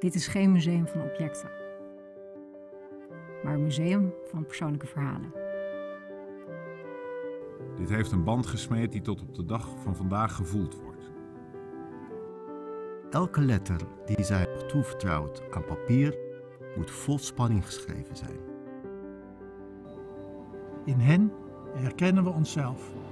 Dit is geen museum van objecten, maar een museum van persoonlijke verhalen. Dit heeft een band gesmeed die tot op de dag van vandaag gevoeld wordt. Elke letter die zij toevertrouwt aan papier moet vol spanning geschreven zijn. In hen herkennen we onszelf.